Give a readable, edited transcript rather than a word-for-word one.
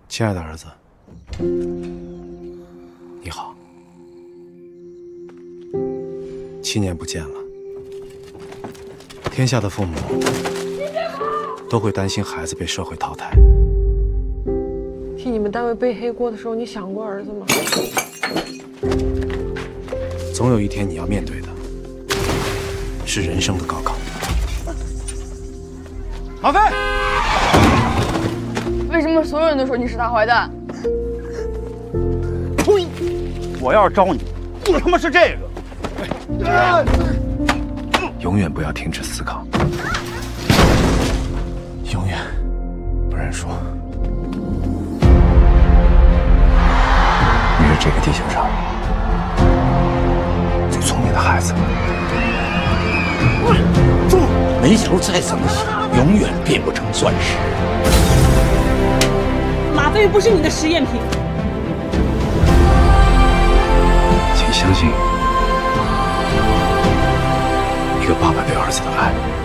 亲爱的儿子，你好。7年不见了，天下的父母都会担心孩子被社会淘汰。 替你们单位背黑锅的时候，你想过儿子吗？ 总有一天你要面对的是人生的高考。马飞， 为什么所有人都说你是大坏蛋？ 呸！我要是招你，不他妈是这个。 永远不要停止思考，永远不认输。你是这个地球上最聪明的孩子。 煤球再怎么小，永远变不成钻石。 马飞不是你的实验品。 请相信一个爸爸对儿子的爱。